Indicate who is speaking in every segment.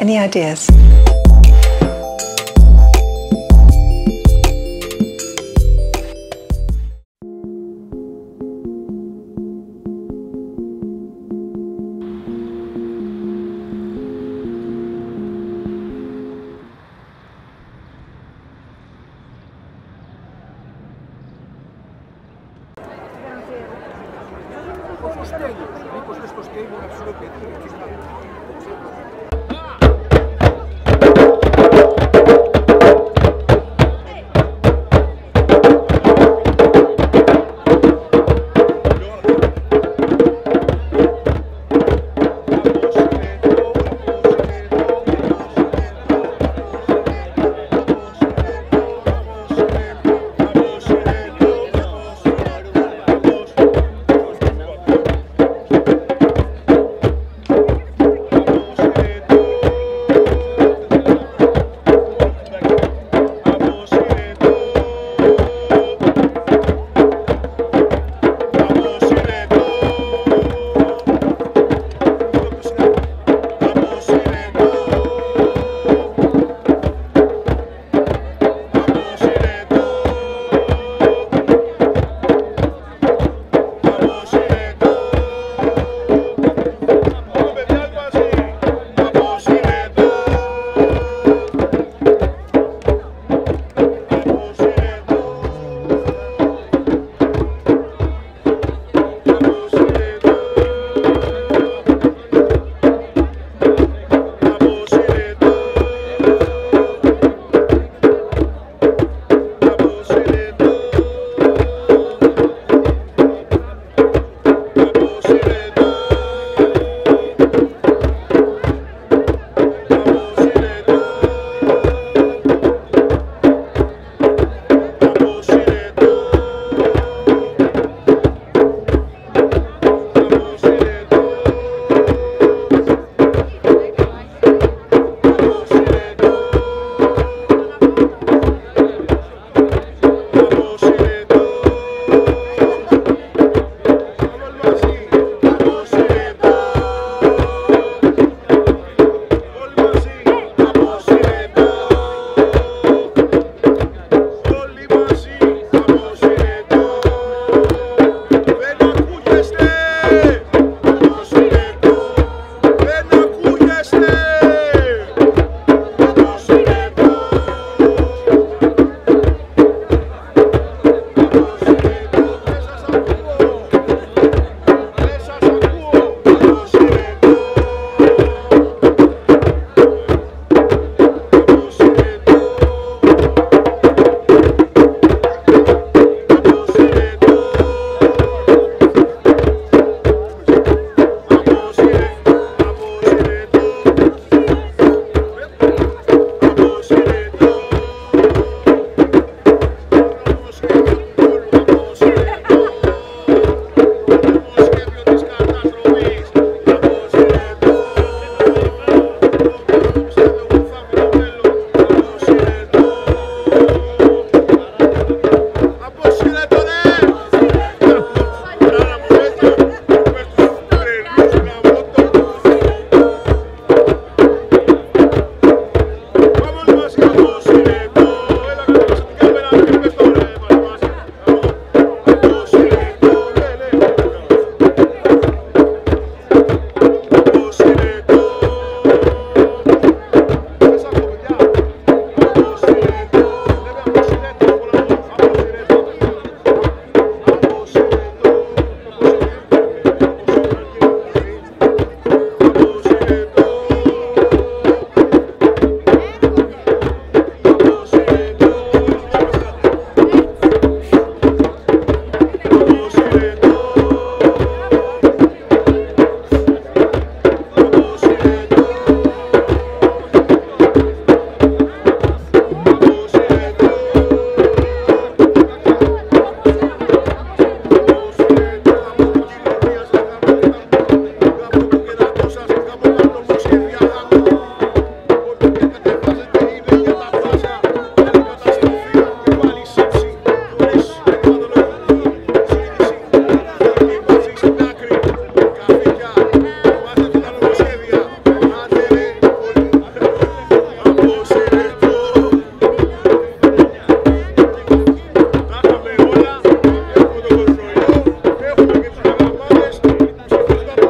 Speaker 1: Any ideas?
Speaker 2: Μήπως είναι στο σκέιμο να ψηλό παιδί.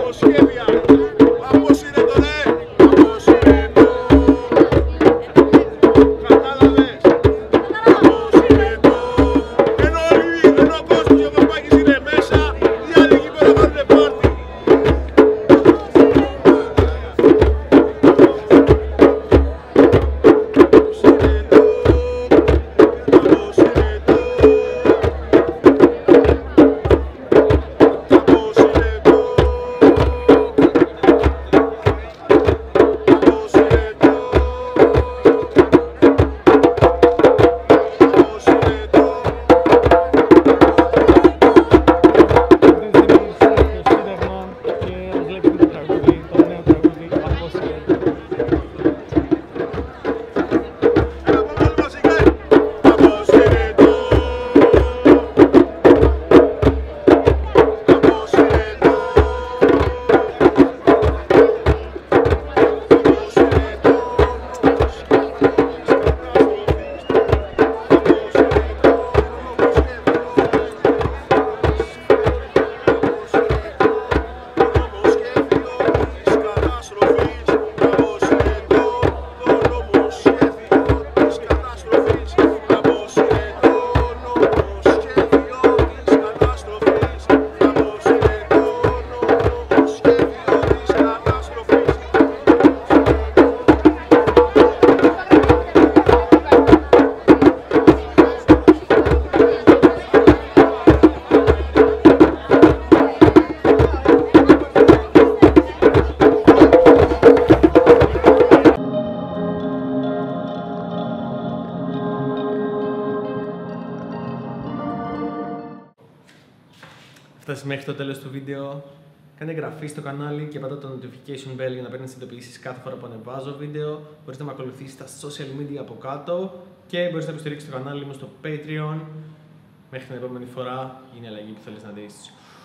Speaker 1: νομοσχέδια. Πώς είναι το ρε, πώς είναι το. Κατάλαβες, πώς είναι το. Ενώ ο κόσμος ο Παπάκης είναι μέσα, οι άλλοι εκεί πέρα κάνουν πάρτι.
Speaker 3: Φτάσει μέχρι το τέλος του βίντεο. Κάνε εγγραφή στο κανάλι και πατά το notification bell για να παίρνεις ειδοποιήσεις κάθε φορά που ανεβάζω βίντεο. Μπορείς να με ακολουθήσεις στα social media από κάτω και μπορείς να υποστηρίξεις το κανάλι μου στο Patreon. Μέχρι την επόμενη φορά, είναι η αλλαγή που θέλεις να δεις.